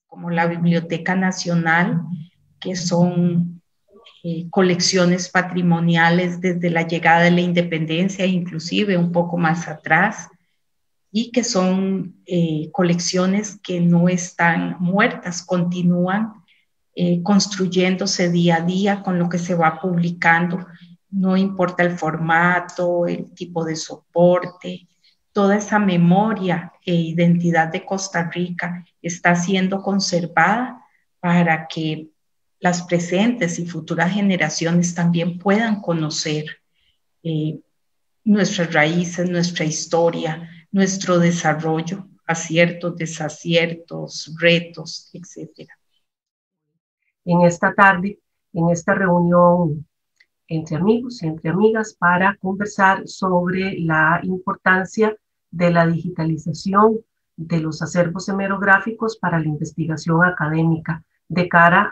como la Biblioteca Nacional, que son colecciones patrimoniales desde la llegada de la independencia, inclusive un poco más atrás, y que son colecciones que no están muertas, continúan construyéndose día a día con lo que se va publicando, no importa el formato, el tipo de soporte, toda esa memoria e identidad de Costa Rica está siendo conservada para que las presentes y futuras generaciones también puedan conocer eh, nuestras raíces, nuestra historia, nuestro desarrollo, aciertos, desaciertos, retos, etcétera. En esta tarde, en esta reunión entre amigos y entre amigas para conversar sobre la importancia de la digitalización de los acervos hemerográficos para la investigación académica de cara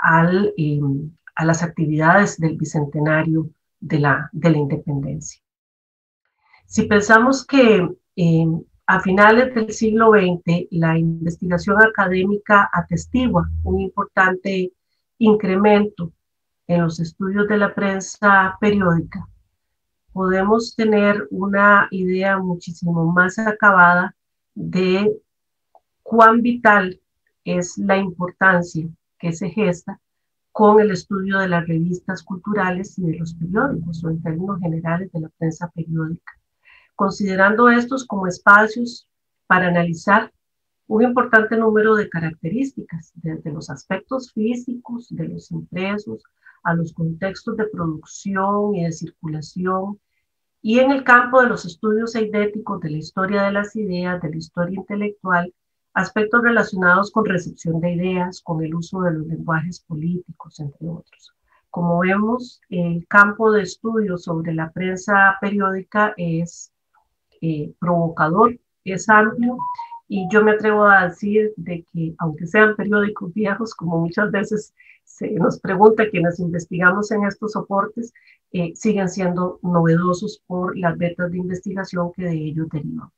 a las actividades del bicentenario de la independencia. Si pensamos que a finales del siglo XX la investigación académica atestigua un importante incremento en los estudios de la prensa periódica, podemos tener una idea muchísimo más acabada de cuán vital es la importancia que se gesta con el estudio de las revistas culturales y de los periódicos, o en términos generales de la prensa periódica, considerando estos como espacios para analizar un importante número de características, desde los aspectos físicos de los impresos a los contextos de producción y de circulación, y en el campo de los estudios eidéticos de la historia de las ideas, de la historia intelectual, aspectos relacionados con recepción de ideas, con el uso de los lenguajes políticos, entre otros. Como vemos, el campo de estudio sobre la prensa periódica es provocador, es amplio, y yo me atrevo a decir de que, aunque sean periódicos viejos, como muchas veces se nos pregunta quienes investigamos en estos soportes, siguen siendo novedosos por las vetas de investigación que de ellos derivan.